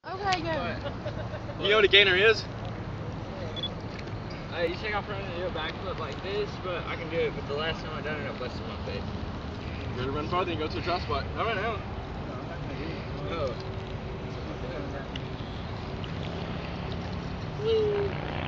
Okay, good. You know what a gainer is? You think I'm trying to do a backflip like this, but I can do it, but the last time I done it, I busted my face. You better run farther and go to a drop spot. All right, now. No.